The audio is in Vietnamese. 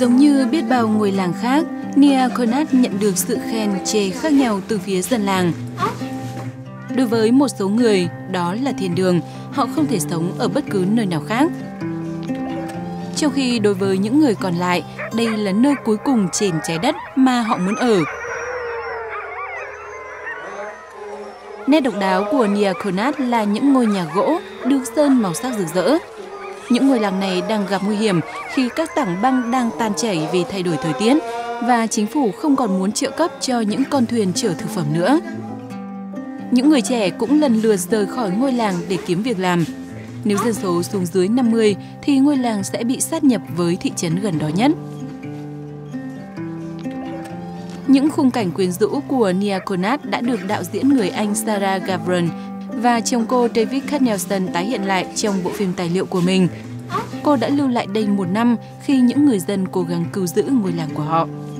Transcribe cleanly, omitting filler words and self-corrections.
Giống như biết bao ngôi làng khác, Nia Konat nhận được sự khen chê khác nhau từ phía dân làng. Đối với một số người, đó là thiên đường, họ không thể sống ở bất cứ nơi nào khác. Trong khi đối với những người còn lại, đây là nơi cuối cùng trên trái đất mà họ muốn ở. Nét độc đáo của Nia Konat là những ngôi nhà gỗ được sơn màu sắc rực rỡ. Những ngôi làng này đang gặp nguy hiểm khi các tảng băng đang tan chảy vì thay đổi thời tiết và chính phủ không còn muốn trợ cấp cho những con thuyền chở thực phẩm nữa. Những người trẻ cũng lần lượt rời khỏi ngôi làng để kiếm việc làm. Nếu dân số xuống dưới 50 thì ngôi làng sẽ bị sát nhập với thị trấn gần đó nhất. Những khung cảnh quyến rũ của Nia Konat đã được đạo diễn người Anh Sarah Gavron và chồng cô David Cutnelson tái hiện lại trong bộ phim tài liệu của mình. Cô đã lưu lại đây 1 năm khi những người dân cố gắng cứu giữ ngôi làng của họ.